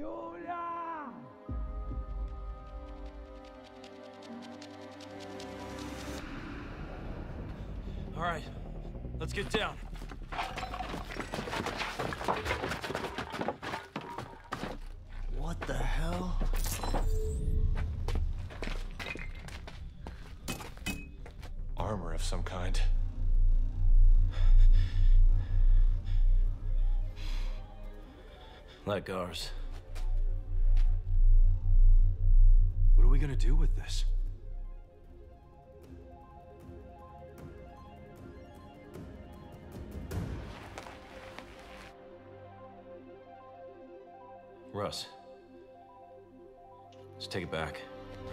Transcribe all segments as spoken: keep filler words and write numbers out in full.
¡Ayuda! All right, let's get down. What the hell? Armor of some kind. Like ours. What are we gonna do with this? Russ. Let's take it back.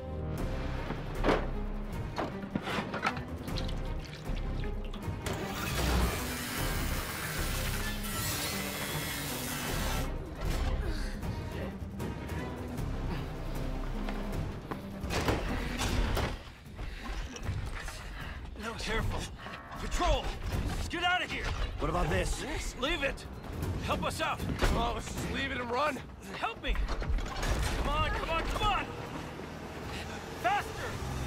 No, careful. Patrol! Let's get out of here! What about this? Leave it! Help us out! Oh, let's just leave it and run. Help me! Come on, come on, come on! Faster!